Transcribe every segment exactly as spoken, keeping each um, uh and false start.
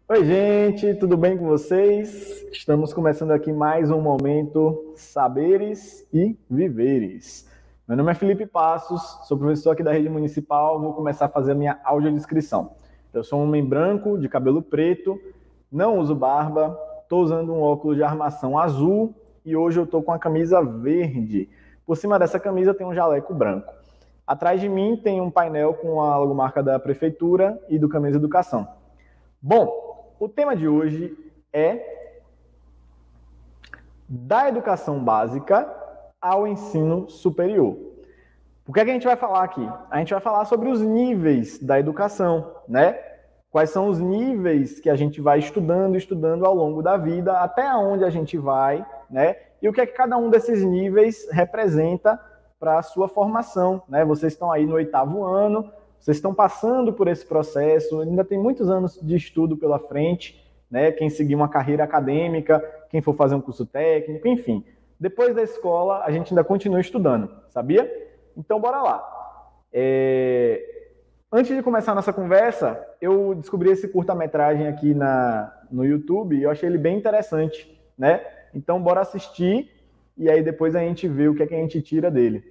Oi, gente, tudo bem com vocês? Estamos começando aqui mais um momento Saberes e Viveres. Meu nome é Felipe Passos, sou professor aqui da rede municipal, vou começar a fazer a minha audiodescrição. Eu sou um homem branco, de cabelo preto, não uso barba, estou usando um óculos de armação azul e hoje eu estou com a camisa verde. Por cima dessa camisa tem um jaleco branco. Atrás de mim tem um painel com a logomarca da prefeitura e do Caminhos Educação. Bom, o tema de hoje é da educação básica ao ensino superior. O que é que a gente vai falar aqui? A gente vai falar sobre os níveis da educação, né? Quais são os níveis que a gente vai estudando, estudando ao longo da vida, até onde a gente vai, né? E o que é que cada um desses níveis representa para a sua formação, né? Vocês estão aí no oitavo ano, vocês estão passando por esse processo, ainda tem muitos anos de estudo pela frente, né? Quem seguir uma carreira acadêmica, quem for fazer um curso técnico, enfim. Depois da escola, a gente ainda continua estudando, sabia? Então, bora lá. É... Antes de começar a nossa conversa, eu descobri esse curta-metragem aqui na, no YouTube e eu achei ele bem interessante, né? Então, bora assistir e aí depois a gente vê o que é que a gente tira dele.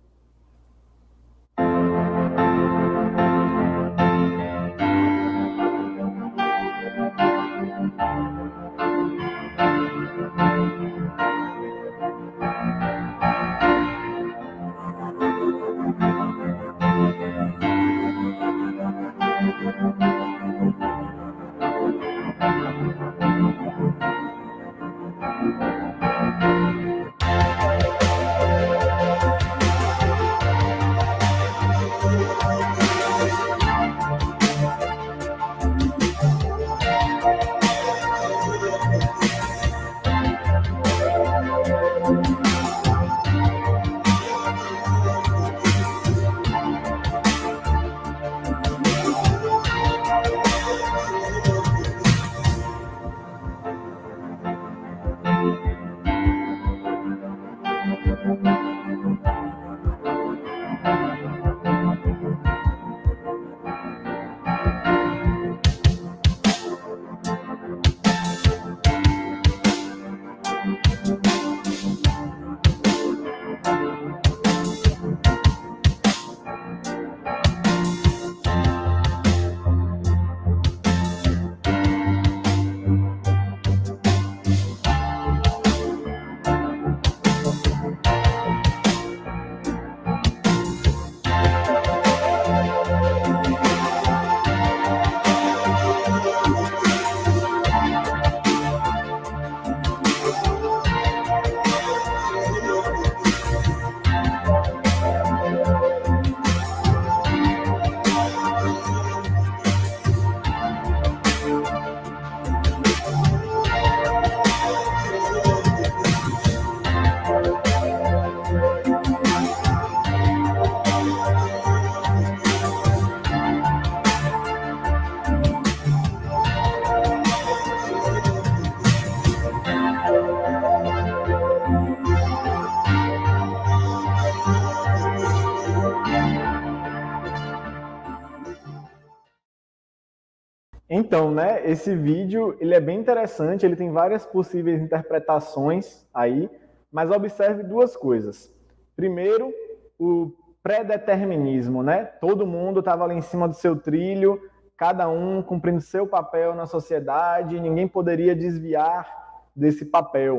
Então, né, esse vídeo, ele é bem interessante, ele tem várias possíveis interpretações aí, mas observe duas coisas. Primeiro, o pré-determinismo, né? Todo mundo estava ali em cima do seu trilho, cada um cumprindo seu papel na sociedade, ninguém poderia desviar desse papel.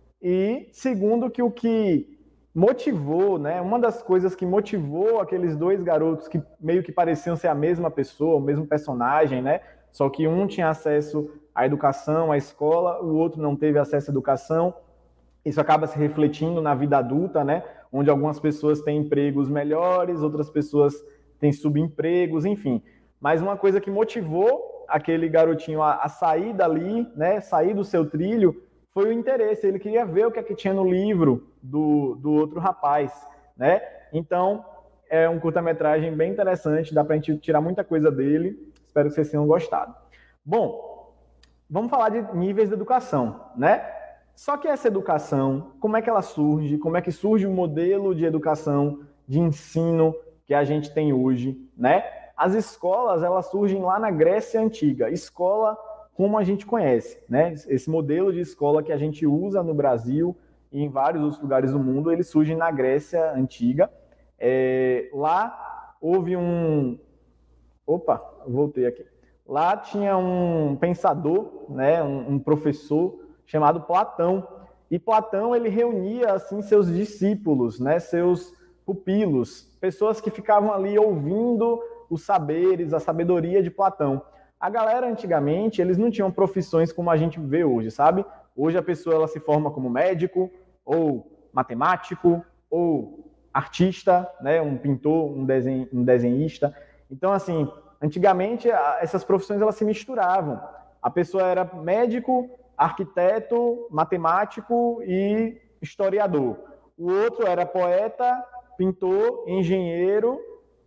E segundo, que o que motivou, né, uma das coisas que motivou aqueles dois garotos que meio que pareciam ser a mesma pessoa, o mesmo personagem, né? Só que um tinha acesso à educação, à escola, o outro não teve acesso à educação. Isso acaba se refletindo na vida adulta, né? Onde algumas pessoas têm empregos melhores, outras pessoas têm subempregos, enfim. Mas uma coisa que motivou aquele garotinho a, a sair dali, né? Sair do seu trilho, foi o interesse. Ele queria ver o que é que tinha no livro do, do outro rapaz, né? Então, é um curta-metragem bem interessante, dá pra gente tirar muita coisa dele. Espero que vocês tenham gostado. Bom, vamos falar de níveis de educação, né? Só que essa educação, como é que ela surge? Como é que surge o modelo de educação, de ensino que a gente tem hoje, né? As escolas, elas surgem lá na Grécia Antiga. Escola como a gente conhece, né? Esse modelo de escola que a gente usa no Brasil e em vários outros lugares do mundo, ele surge na Grécia Antiga. É, lá houve um... Opa, voltei aqui. Lá tinha um pensador, né, um, um professor chamado Platão. E Platão, ele reunia assim seus discípulos, né, seus pupilos, pessoas que ficavam ali ouvindo os saberes, a sabedoria de Platão. A galera antigamente, eles não tinham profissões como a gente vê hoje, sabe? Hoje a pessoa ela se forma como médico, ou matemático, ou artista, né, um pintor, um, desen, um desenhista. Então, assim, antigamente essas profissões elas se misturavam. A pessoa era médico, arquiteto, matemático e historiador. O outro era poeta, pintor, engenheiro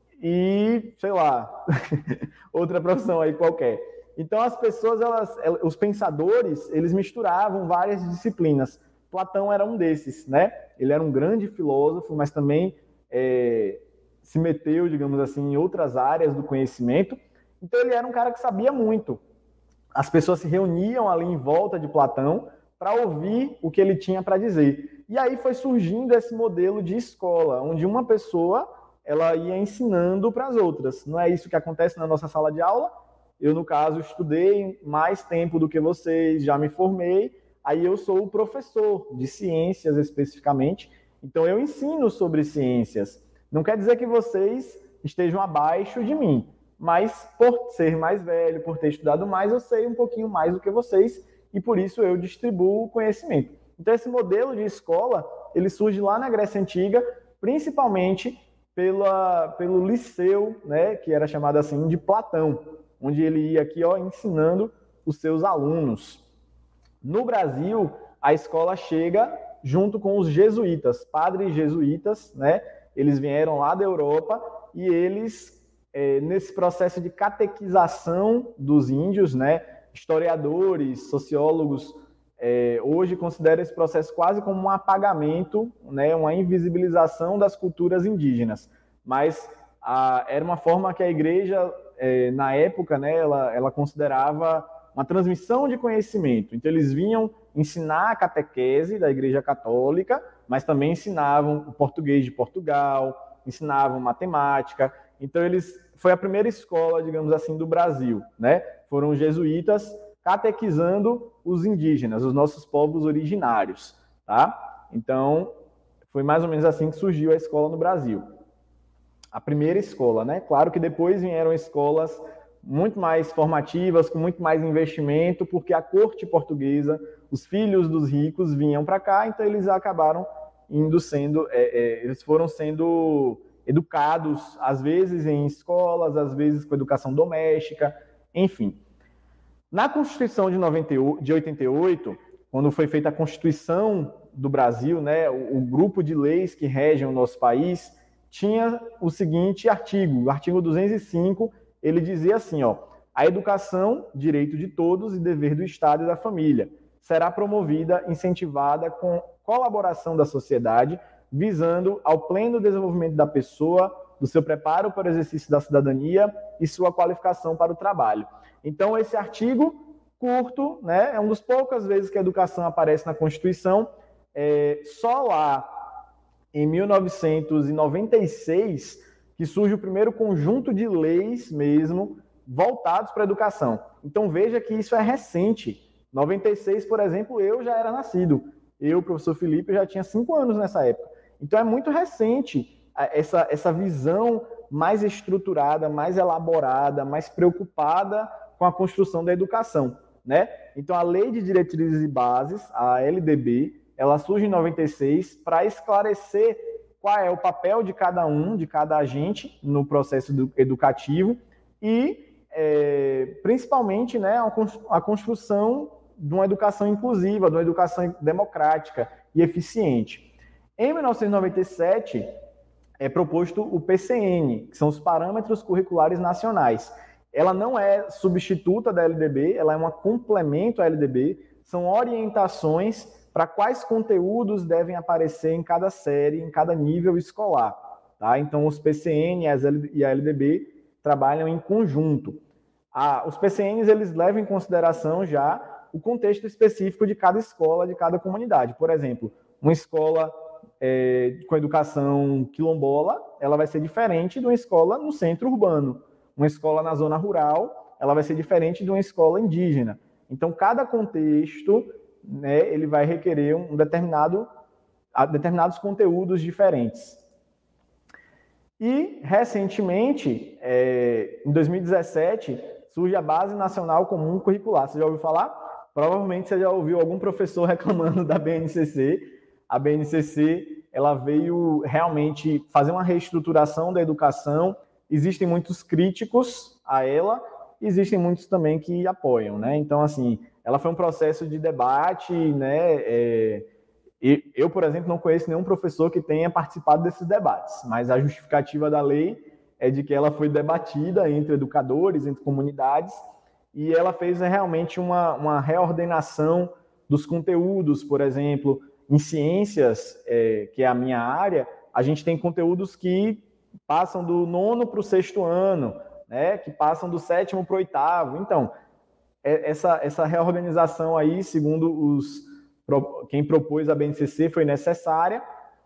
e, sei lá, outra profissão aí qualquer. Então as pessoas, elas, os pensadores, eles misturavam várias disciplinas. Platão era um desses, né? Ele era um grande filósofo, mas também é, se meteu, digamos assim, em outras áreas do conhecimento. Então ele era um cara que sabia muito. As pessoas se reuniam ali em volta de Platão para ouvir o que ele tinha para dizer. E aí foi surgindo esse modelo de escola, onde uma pessoa ela ia ensinando para as outras. Não é isso que acontece na nossa sala de aula? Eu, no caso, estudei mais tempo do que vocês, já me formei, aí eu sou o professor de ciências especificamente, então eu ensino sobre ciências. Não quer dizer que vocês estejam abaixo de mim, mas por ser mais velho, por ter estudado mais, eu sei um pouquinho mais do que vocês e por isso eu distribuo o conhecimento. Então esse modelo de escola, ele surge lá na Grécia Antiga, principalmente pela, pelo liceu, né, que era chamado assim de Platão, onde ele ia aqui ó, ensinando os seus alunos. No Brasil, a escola chega junto com os jesuítas, padres jesuítas, né? Eles vieram lá da Europa e eles, é, nesse processo de catequização dos índios, né? Historiadores, sociólogos, é, hoje consideram esse processo quase como um apagamento, né? Uma invisibilização das culturas indígenas. Mas a, era uma forma que a igreja, é, na época, né? ela, ela considerava uma transmissão de conhecimento. Então, eles vinham ensinar a catequese da Igreja Católica, mas também ensinavam o português de Portugal, ensinavam matemática. Então, eles foi a primeira escola, digamos assim, do Brasil, né? Foram os jesuítas catequizando os indígenas, os nossos povos originários, tá? Então, foi mais ou menos assim que surgiu a escola no Brasil. A primeira escola, né? Claro que depois vieram escolas muito mais formativas, com muito mais investimento, porque a corte portuguesa, os filhos dos ricos vinham para cá, então eles acabaram indo sendo, é, é, eles foram sendo educados, às vezes em escolas, às vezes com educação doméstica, enfim. Na Constituição de, noventa e oito, de oitenta e oito, quando foi feita a Constituição do Brasil, né, o, o grupo de leis que regem o nosso país, tinha o seguinte artigo, o artigo duzentos e cinco, ele dizia assim, ó, a educação, direito de todos e dever do Estado e da família, será promovida, incentivada com colaboração da sociedade, visando ao pleno desenvolvimento da pessoa, do seu preparo para o exercício da cidadania e sua qualificação para o trabalho. Então, esse artigo curto, né, é uma das poucas vezes que a educação aparece na Constituição, é, só lá em mil novecentos e noventa e seis que surge o primeiro conjunto de leis mesmo voltados para a educação. Então veja que isso é recente. Em noventa e seis, por exemplo, eu já era nascido. Eu, professor Felipe, já tinha cinco anos nessa época. Então é muito recente essa, essa visão mais estruturada, mais elaborada, mais preocupada com a construção da educação, né? Então a Lei de Diretrizes e Bases, a L D B, ela surge em noventa e seis para esclarecer qual é o papel de cada um, de cada agente no processo educativo e, é, principalmente, né, a construção de uma educação inclusiva, de uma educação democrática e eficiente. Em mil novecentos e noventa e sete, é proposto o P C N, que são os Parâmetros Curriculares Nacionais. Ela não é substituta da L D B, ela é um complemento à L D B, são orientações para quais conteúdos devem aparecer em cada série, em cada nível escolar. Tá? Então, os P C N e a L D B trabalham em conjunto. a, os P C Ns eles levam em consideração já o contexto específico de cada escola, de cada comunidade. Por exemplo, uma escola é, com educação quilombola, ela vai ser diferente de uma escola no centro urbano. Uma escola na zona rural, ela vai ser diferente de uma escola indígena. Então, cada contexto, né, ele vai requerer um determinado, determinados conteúdos diferentes. E, recentemente, é, em dois mil e dezessete, surge a Base Nacional Comum Curricular. Você já ouviu falar? Provavelmente você já ouviu algum professor reclamando da B N C C. A B N C C ela veio realmente fazer uma reestruturação da educação. Existem muitos críticos a ela, existem muitos também que apoiam, né? Então, assim, ela foi um processo de debate, né? É, eu, por exemplo, não conheço nenhum professor que tenha participado desses debates, mas a justificativa da lei é de que ela foi debatida entre educadores, entre comunidades, e ela fez realmente uma, uma reordenação dos conteúdos. Por exemplo, em ciências, é, que é a minha área, a gente tem conteúdos que passam do nono para o sexto ano, né, que passam do sétimo para o oitavo. Então, essa, essa reorganização aí, segundo os, quem propôs a B N C C, foi necessária,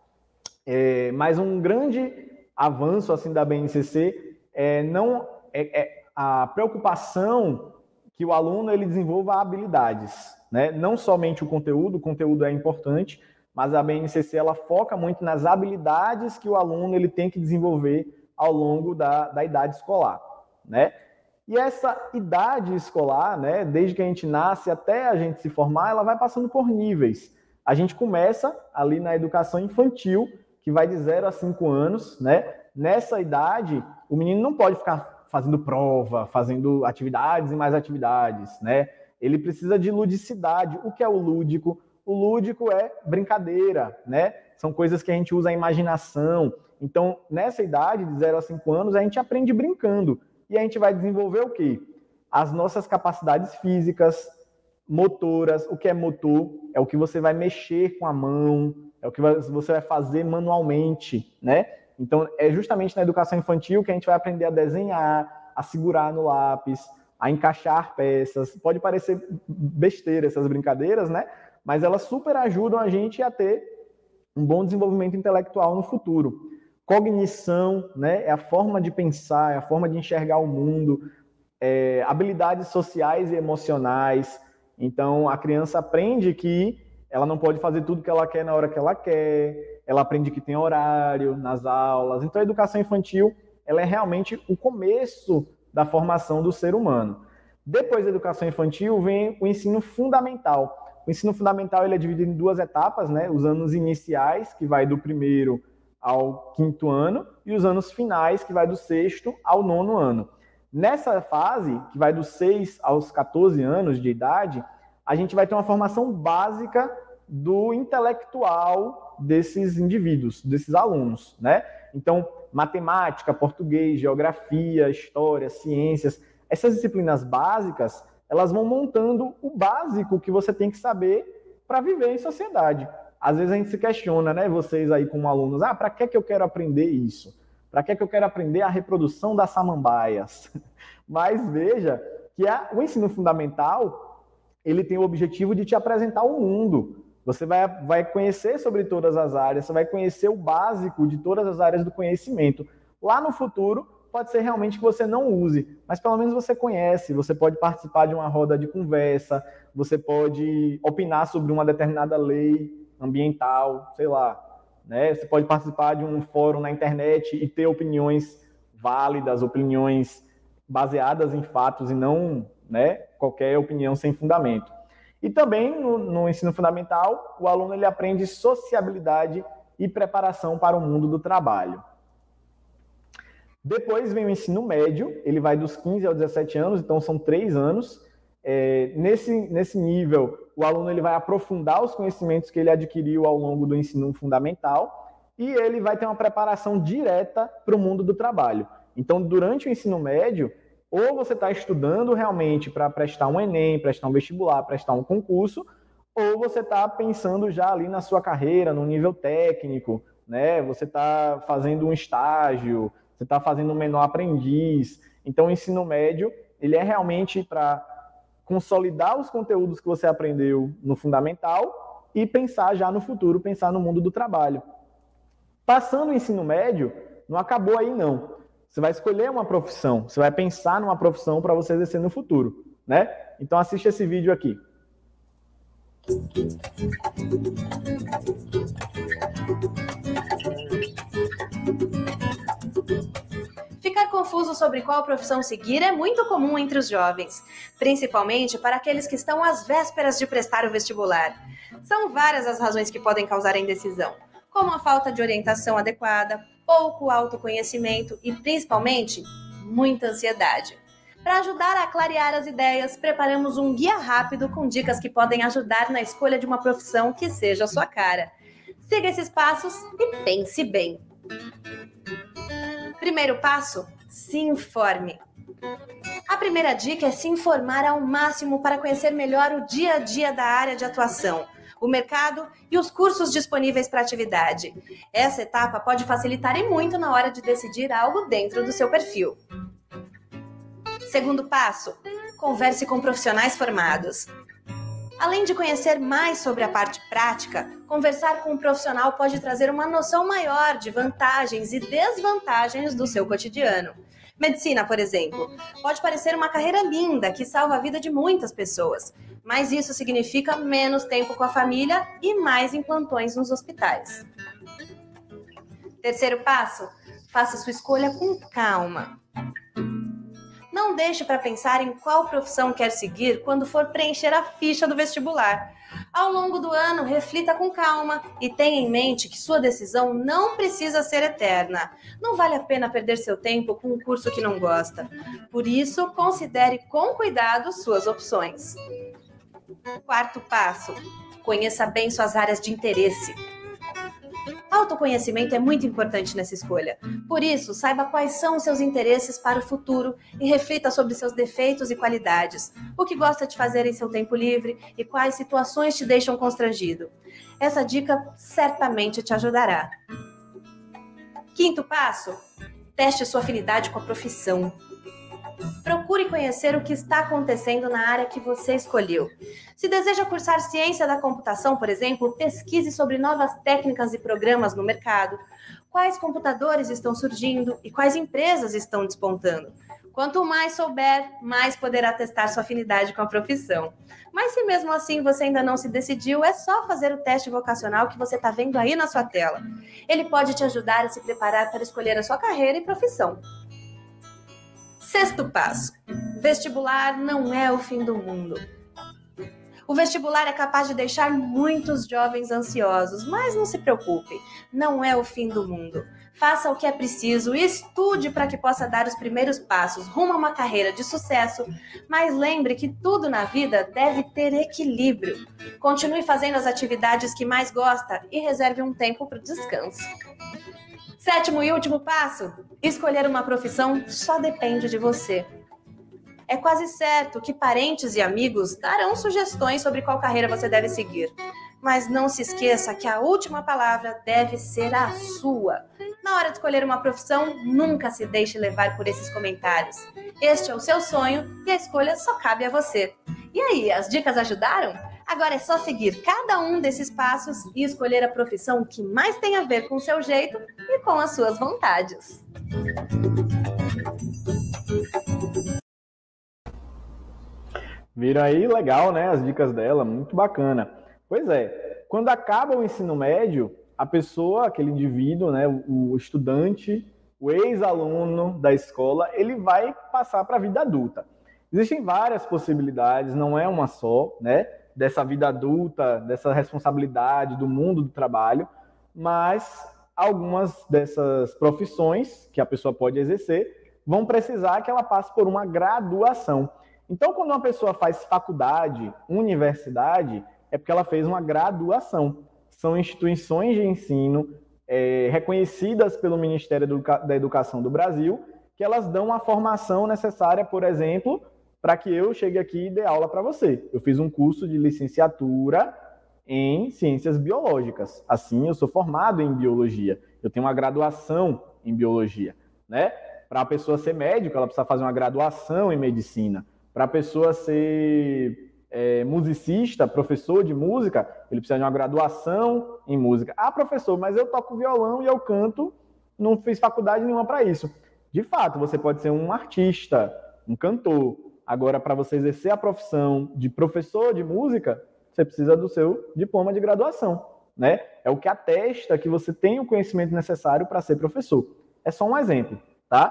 é, mas um grande avanço assim, da B N C C é, não, é, é a preocupação que o aluno ele desenvolva habilidades, né? Não somente o conteúdo, o conteúdo é importante, mas a B N C C ela foca muito nas habilidades que o aluno ele tem que desenvolver ao longo da, da idade escolar, né? E essa idade escolar, né, desde que a gente nasce até a gente se formar, ela vai passando por níveis. A gente começa ali na educação infantil, que vai de zero a cinco anos, né? Nessa idade, o menino não pode ficar fazendo prova, fazendo atividades e mais atividades, né? Ele precisa de ludicidade. O que é o lúdico? O lúdico é brincadeira, né? São coisas que a gente usa a imaginação. Então, nessa idade, de zero a cinco anos, a gente aprende brincando. E a gente vai desenvolver o quê? As nossas capacidades físicas, motoras. O que é motor? É o que você vai mexer com a mão, é o que você vai fazer manualmente, né? Então, é justamente na educação infantil que a gente vai aprender a desenhar, a segurar no lápis, a encaixar peças. Pode parecer besteira essas brincadeiras, né? Mas elas super ajudam a gente a ter um bom desenvolvimento intelectual no futuro. Cognição, né, é a forma de pensar, é a forma de enxergar o mundo, é, habilidades sociais e emocionais. Então, a criança aprende que ela não pode fazer tudo que ela quer na hora que ela quer, ela aprende que tem horário nas aulas. Então, a educação infantil ela é realmente o começo da formação do ser humano. Depois da educação infantil, vem o ensino fundamental. O ensino fundamental ele é dividido em duas etapas, né, os anos iniciais, que vai do primeiro ao quinto ano, e os anos finais, que vai do sexto ao nono ano. Nessa fase, que vai dos seis aos quatorze anos de idade, a gente vai ter uma formação básica do intelectual desses indivíduos, desses alunos, né? Então, matemática, português, geografia, história, ciências, essas disciplinas básicas, elas vão montando o básico que você tem que saber para viver em sociedade. Às vezes a gente se questiona, né, vocês aí como alunos, ah, para que que eu quero aprender isso? Para que que eu quero aprender a reprodução das samambaias? Mas veja que a, o ensino fundamental, ele tem o objetivo de te apresentar o mundo. Você vai, vai conhecer sobre todas as áreas, você vai conhecer o básico de todas as áreas do conhecimento. Lá no futuro, pode ser realmente que você não use, mas pelo menos você conhece, você pode participar de uma roda de conversa, você pode opinar sobre uma determinada lei ambiental, sei lá, né? Você pode participar de um fórum na internet e ter opiniões válidas, opiniões baseadas em fatos e não, né, qualquer opinião sem fundamento. E também no, no ensino fundamental, o aluno ele aprende sociabilidade e preparação para o mundo do trabalho. Depois vem o ensino médio, ele vai dos quinze aos dezessete anos, então são três anos. É, nesse, nesse nível, o aluno ele vai aprofundar os conhecimentos que ele adquiriu ao longo do ensino fundamental e ele vai ter uma preparação direta para o mundo do trabalho. Então, durante o ensino médio, ou você está estudando realmente para prestar um Enem, prestar um vestibular, prestar um concurso, ou você está pensando já ali na sua carreira, no nível técnico, né? Você está fazendo um estágio, você está fazendo um menor aprendiz. Então, o ensino médio ele é realmente para consolidar os conteúdos que você aprendeu no fundamental e pensar já no futuro, pensar no mundo do trabalho. Passando o ensino médio, não acabou aí não. Você vai escolher uma profissão, você vai pensar numa profissão para você exercer no futuro, né? Então assiste esse vídeo aqui. Ficar confuso sobre qual profissão seguir é muito comum entre os jovens, principalmente para aqueles que estão às vésperas de prestar o vestibular. São várias as razões que podem causar a indecisão, como a falta de orientação adequada, pouco autoconhecimento e, principalmente, muita ansiedade. Para ajudar a clarear as ideias, preparamos um guia rápido com dicas que podem ajudar na escolha de uma profissão que seja a sua cara. Siga esses passos e pense bem. Primeiro passo, se informe. A primeira dica é se informar ao máximo para conhecer melhor o dia a dia da área de atuação, o mercado e os cursos disponíveis para a atividade. Essa etapa pode facilitar e muito na hora de decidir algo dentro do seu perfil. Segundo passo, converse com profissionais formados. Além de conhecer mais sobre a parte prática, conversar com um profissional pode trazer uma noção maior de vantagens e desvantagens do seu cotidiano. Medicina, por exemplo, pode parecer uma carreira linda que salva a vida de muitas pessoas, mas isso significa menos tempo com a família e mais em plantões nos hospitais. Terceiro passo, faça sua escolha com calma. Não deixe para pensar em qual profissão quer seguir quando for preencher a ficha do vestibular. Ao longo do ano, reflita com calma e tenha em mente que sua decisão não precisa ser eterna. Não vale a pena perder seu tempo com um curso que não gosta. Por isso, considere com cuidado suas opções. Quarto passo, conheça bem suas áreas de interesse. Autoconhecimento é muito importante nessa escolha. Por isso, saiba quais são os seus interesses para o futuro e reflita sobre seus defeitos e qualidades, o que gosta de fazer em seu tempo livre e quais situações te deixam constrangido. Essa dica certamente te ajudará. Quinto passo, teste sua afinidade com a profissão. Procure conhecer o que está acontecendo na área que você escolheu. Se deseja cursar ciência da computação, por exemplo, pesquise sobre novas técnicas e programas no mercado, quais computadores estão surgindo e quais empresas estão despontando. Quanto mais souber, mais poderá testar sua afinidade com a profissão. Mas se mesmo assim você ainda não se decidiu, é só fazer o teste vocacional que você está vendo aí na sua tela. Ele pode te ajudar a se preparar para escolher a sua carreira e profissão. Sexto passo, vestibular não é o fim do mundo. O vestibular é capaz de deixar muitos jovens ansiosos, mas não se preocupe, não é o fim do mundo. Faça o que é preciso e estude para que possa dar os primeiros passos rumo a uma carreira de sucesso, mas lembre que tudo na vida deve ter equilíbrio. Continue fazendo as atividades que mais gosta e reserve um tempo para o descanso. Sétimo e último passo, escolher uma profissão só depende de você. É quase certo que parentes e amigos darão sugestões sobre qual carreira você deve seguir. Mas não se esqueça que a última palavra deve ser a sua. Na hora de escolher uma profissão, nunca se deixe levar por esses comentários. Este é o seu sonho e a escolha só cabe a você. E aí, as dicas ajudaram? Agora é só seguir cada um desses passos e escolher a profissão que mais tem a ver com o seu jeito e com as suas vontades. Viram aí? Legal, né? As dicas dela, muito bacana. Pois é, quando acaba o ensino médio, a pessoa, aquele indivíduo, né, o estudante, o ex-aluno da escola, ele vai passar para a vida adulta. Existem várias possibilidades, não é uma só, né? Dessa vida adulta, dessa responsabilidade do mundo do trabalho, mas algumas dessas profissões que a pessoa pode exercer vão precisar que ela passe por uma graduação. Então, quando uma pessoa faz faculdade, universidade, é porque ela fez uma graduação. São instituições de ensino é, reconhecidas pelo Ministério da Educação do Brasil, que elas dão a formação necessária, por exemplo, para que eu chegue aqui e dê aula para você. Eu fiz um curso de licenciatura em ciências biológicas. Assim, eu sou formado em biologia. Eu tenho uma graduação em biologia, né? Para a pessoa ser médico, ela precisa fazer uma graduação em medicina. Para a pessoa ser é, musicista, professor de música, ele precisa de uma graduação em música. Ah, professor, mas eu toco violão e eu canto, não fiz faculdade nenhuma para isso. De fato, você pode ser um artista, um cantor. Agora, para você exercer a profissão de professor de música, você precisa do seu diploma de graduação, né? É o que atesta que você tem o conhecimento necessário para ser professor. É só um exemplo, tá?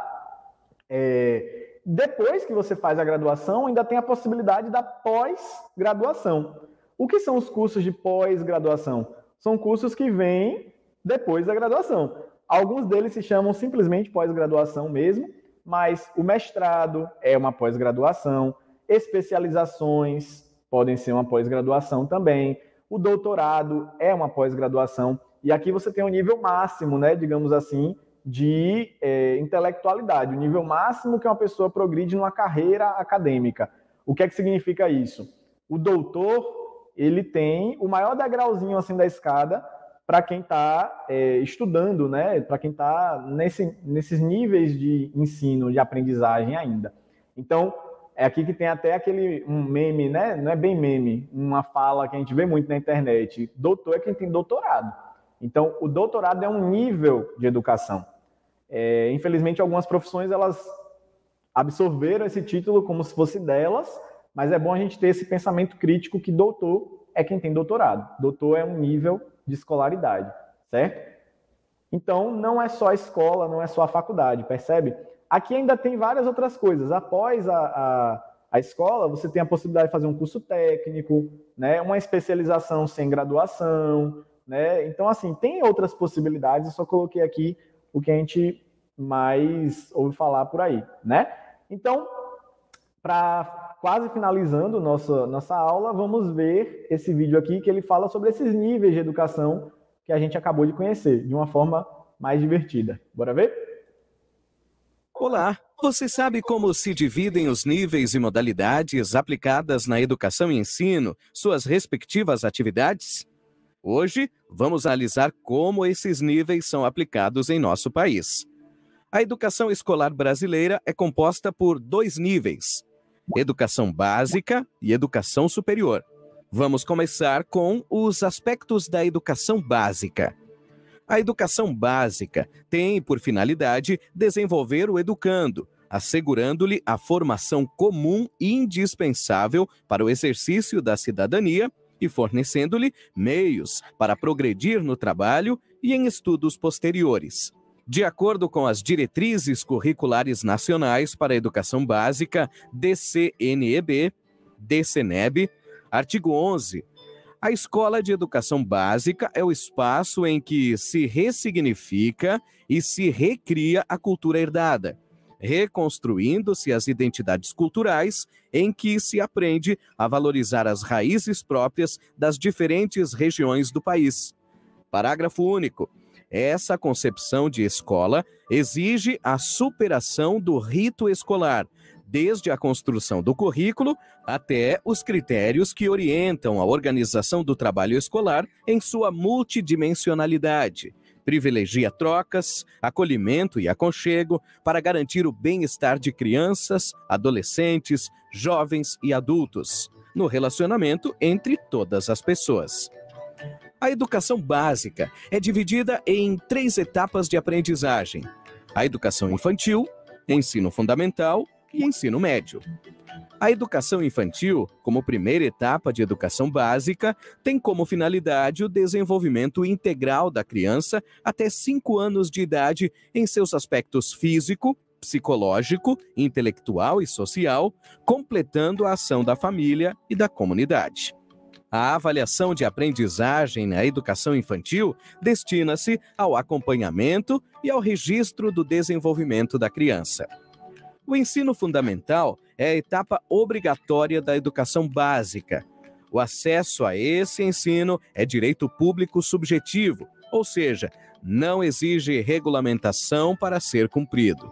É... Depois que você faz a graduação, ainda tem a possibilidade da pós-graduação. O que são os cursos de pós-graduação? São cursos que vêm depois da graduação. Alguns deles se chamam simplesmente pós-graduação mesmo, mas o mestrado é uma pós-graduação, especializações podem ser uma pós-graduação também, o doutorado é uma pós-graduação, e aqui você tem um nível máximo, né, digamos assim, de é, intelectualidade, o nível máximo que uma pessoa progride numa carreira acadêmica. O que é que significa isso? O doutor, ele tem o maior degrauzinho assim da escada para quem está é, estudando, né? Para quem está nesse, nesses níveis de ensino, de aprendizagem ainda. Então, é aqui que tem até aquele um meme, né? Não é bem meme, uma fala que a gente vê muito na internet. Doutor é quem tem doutorado. Então, o doutorado é um nível de educação. É, infelizmente, algumas profissões, elas absorveram esse título como se fosse delas, mas é bom a gente ter esse pensamento crítico que doutor é quem tem doutorado. Doutor é um nível de escolaridade, certo? Então, não é só a escola, não é só a faculdade, percebe? Aqui ainda tem várias outras coisas. Após a, a, a escola, você tem a possibilidade de fazer um curso técnico, né? Uma especialização sem graduação, né? Então, assim, tem outras possibilidades, eu só coloquei aqui o que a gente mais ouve falar por aí, né? Então, para quase finalizando nossa, nossa aula, vamos ver esse vídeo aqui que ele fala sobre esses níveis de educação que a gente acabou de conhecer, de uma forma mais divertida. Bora ver? Olá! Você sabe como se dividem os níveis e modalidades aplicadas na educação e ensino, suas respectivas atividades? Hoje, vamos analisar como esses níveis são aplicados em nosso país. A educação escolar brasileira é composta por dois níveis: educação básica e educação superior. Vamos começar com os aspectos da educação básica. A educação básica tem por finalidade desenvolver o educando, assegurando-lhe a formação comum e indispensável para o exercício da cidadania e fornecendo-lhe meios para progredir no trabalho e em estudos posteriores. De acordo com as Diretrizes Curriculares Nacionais para a Educação Básica, D C N E B, D C N E B, artigo onze, a Escola de Educação Básica é o espaço em que se ressignifica e se recria a cultura herdada, reconstruindo-se as identidades culturais em que se aprende a valorizar as raízes próprias das diferentes regiões do país. Parágrafo único. Essa concepção de escola exige a superação do rito escolar, desde a construção do currículo até os critérios que orientam a organização do trabalho escolar em sua multidimensionalidade. Privilegia trocas, acolhimento e aconchego para garantir o bem-estar de crianças, adolescentes, jovens e adultos, no relacionamento entre todas as pessoas. A educação básica é dividida em três etapas de aprendizagem: a educação infantil, ensino fundamental e ensino médio. A educação infantil, como primeira etapa de educação básica, tem como finalidade o desenvolvimento integral da criança até cinco anos de idade em seus aspectos físico, psicológico, intelectual e social, completando a ação da família e da comunidade. A avaliação de aprendizagem na educação infantil destina-se ao acompanhamento e ao registro do desenvolvimento da criança. O ensino fundamental é a etapa obrigatória da educação básica. O acesso a esse ensino é direito público subjetivo, ou seja, não exige regulamentação para ser cumprido.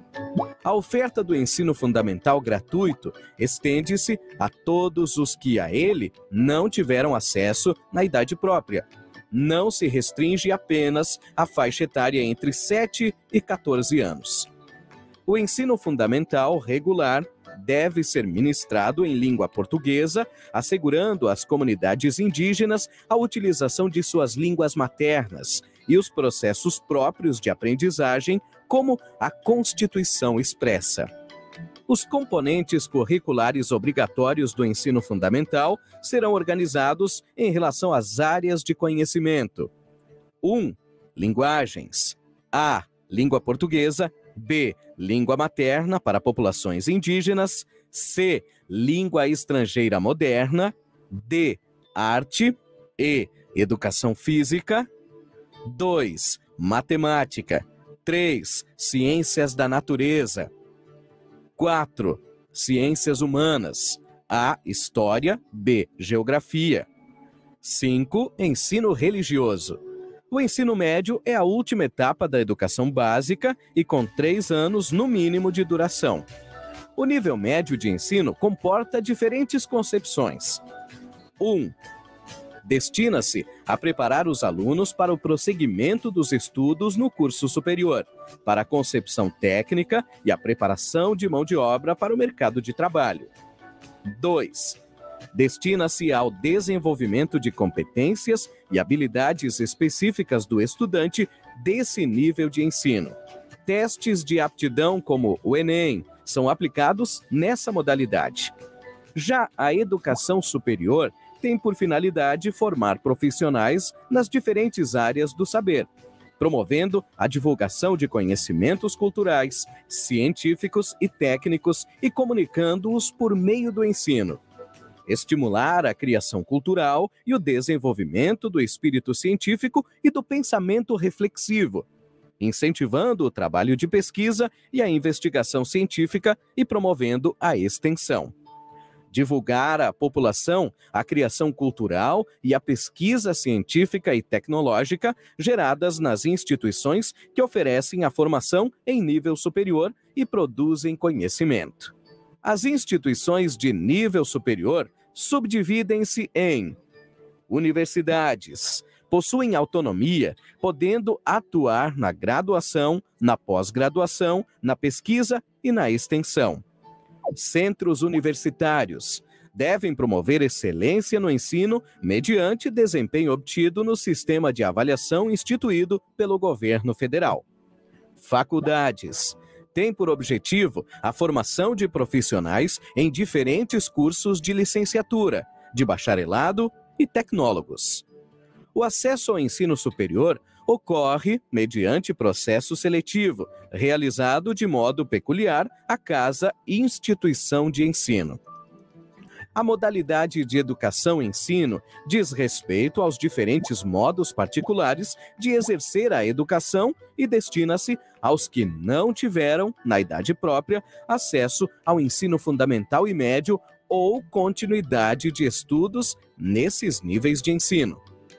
A oferta do ensino fundamental gratuito estende-se a todos os que a ele não tiveram acesso na idade própria. Não se restringe apenas à faixa etária entre sete e quatorze anos. O ensino fundamental regular deve ser ministrado em língua portuguesa, assegurando às comunidades indígenas a utilização de suas línguas maternas e os processos próprios de aprendizagem, como a Constituição expressa. Os componentes curriculares obrigatórios do ensino fundamental serão organizados em relação às áreas de conhecimento. um. Linguagens. A. Língua portuguesa. B. Língua materna para populações indígenas. C. Língua estrangeira moderna. D. Arte. E. Educação física. dois. Matemática. três. Ciências da natureza. quatro. Ciências humanas. A. História. B. Geografia. cinco. Ensino religioso. O ensino médio é a última etapa da educação básica e com três anos no mínimo de duração. O nível médio de ensino comporta diferentes concepções. um. Destina-se a preparar os alunos para o prosseguimento dos estudos no curso superior, para a concepção técnica e a preparação de mão de obra para o mercado de trabalho. dois. Destina-se ao desenvolvimento de competências e habilidades específicas do estudante desse nível de ensino. Testes de aptidão como o Enem são aplicados nessa modalidade. Já a educação superior tem por finalidade formar profissionais nas diferentes áreas do saber, promovendo a divulgação de conhecimentos culturais, científicos e técnicos e comunicando-os por meio do ensino. Estimular a criação cultural e o desenvolvimento do espírito científico e do pensamento reflexivo, incentivando o trabalho de pesquisa e a investigação científica e promovendo a extensão. Divulgar à população a criação cultural e a pesquisa científica e tecnológica geradas nas instituições que oferecem a formação em nível superior e produzem conhecimento. As instituições de nível superior subdividem-se em universidades. Possuem autonomia, podendo atuar na graduação, na pós-graduação, na pesquisa e na extensão. Centros universitários. Devem promover excelência no ensino mediante desempenho obtido no sistema de avaliação instituído pelo governo federal. Faculdades. Tem por objetivo a formação de profissionais em diferentes cursos de licenciatura, de bacharelado e tecnólogos. O acesso ao ensino superior ocorre mediante processo seletivo, realizado de modo peculiar a cada instituição de ensino. A modalidade de educação-ensino diz respeito aos diferentes modos particulares de exercer a educação e destina-se aos que não tiveram, na idade própria, acesso ao ensino fundamental e médio ou continuidade de estudos nesses níveis de ensino.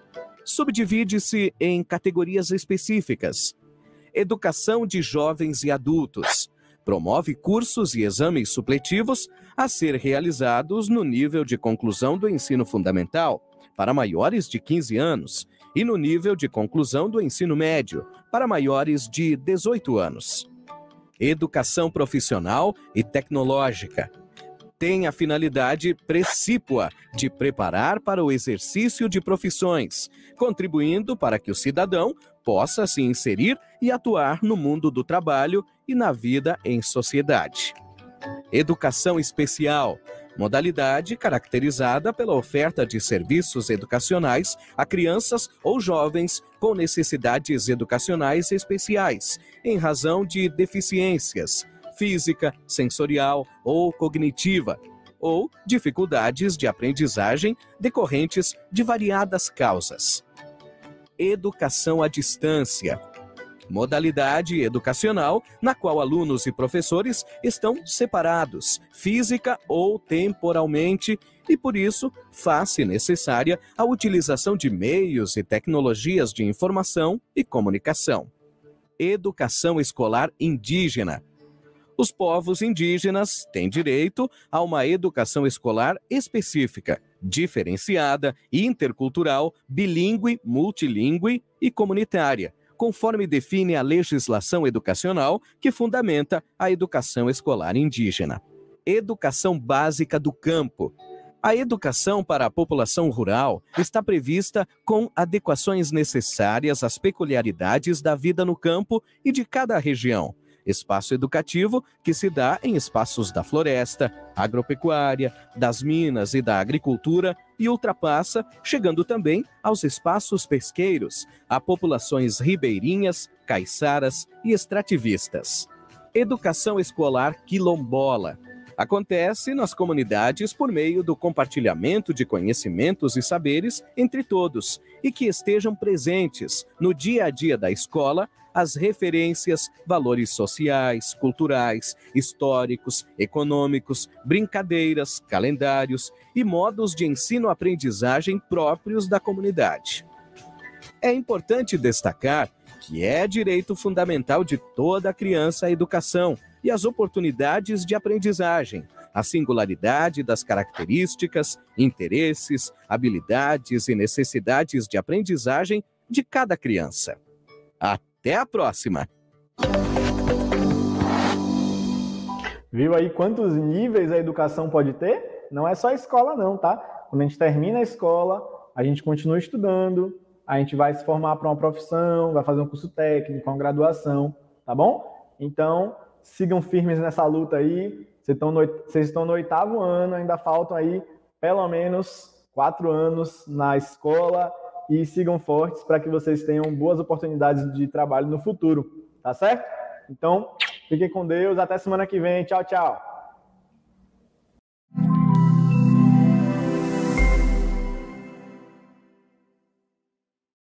Subdivide-se em categorias específicas. Educação de jovens e adultos. Promove cursos e exames supletivos a ser realizados no nível de conclusão do ensino fundamental, para maiores de quinze anos, e no nível de conclusão do ensino médio, para maiores de dezoito anos. Educação profissional e tecnológica. Tem a finalidade precípua de preparar para o exercício de profissões, contribuindo para que o cidadão possa se inserir e atuar no mundo do trabalho e na vida em sociedade. Educação especial, modalidade caracterizada pela oferta de serviços educacionais a crianças ou jovens com necessidades educacionais especiais, em razão de deficiências física, sensorial ou cognitiva, ou dificuldades de aprendizagem decorrentes de variadas causas. Educação à distância. Modalidade educacional na qual alunos e professores estão separados, física ou temporalmente, e por isso faz-se necessária a utilização de meios e tecnologias de informação e comunicação. Educação escolar indígena. Os povos indígenas têm direito a uma educação escolar específica, diferenciada, intercultural, bilíngue, multilíngue e comunitária, conforme define a legislação educacional que fundamenta a educação escolar indígena. Educação básica do campo. A educação para a população rural está prevista com adequações necessárias às peculiaridades da vida no campo e de cada região. Espaço educativo que se dá em espaços da floresta, agropecuária, das minas e da agricultura e ultrapassa, chegando também aos espaços pesqueiros, a populações ribeirinhas, caiçaras e extrativistas. Educação escolar quilombola. Acontece nas comunidades por meio do compartilhamento de conhecimentos e saberes entre todos e que estejam presentes no dia a dia da escola as referências, valores sociais, culturais, históricos, econômicos, brincadeiras, calendários e modos de ensino-aprendizagem próprios da comunidade. É importante destacar que é direito fundamental de toda criança a educação e as oportunidades de aprendizagem, a singularidade das características, interesses, habilidades e necessidades de aprendizagem de cada criança. Até a próxima! Viu aí quantos níveis a educação pode ter? Não é só a escola não, tá? Quando a gente termina a escola, a gente continua estudando, a gente vai se formar para uma profissão, vai fazer um curso técnico, uma graduação, tá bom? Então, sigam firmes nessa luta aí. Vocês estão no, vocês estão no oitavo ano, ainda faltam aí pelo menos quatro anos na escola e sigam fortes para que vocês tenham boas oportunidades de trabalho no futuro, tá certo? Então, fiquem com Deus, até semana que vem. Tchau, tchau!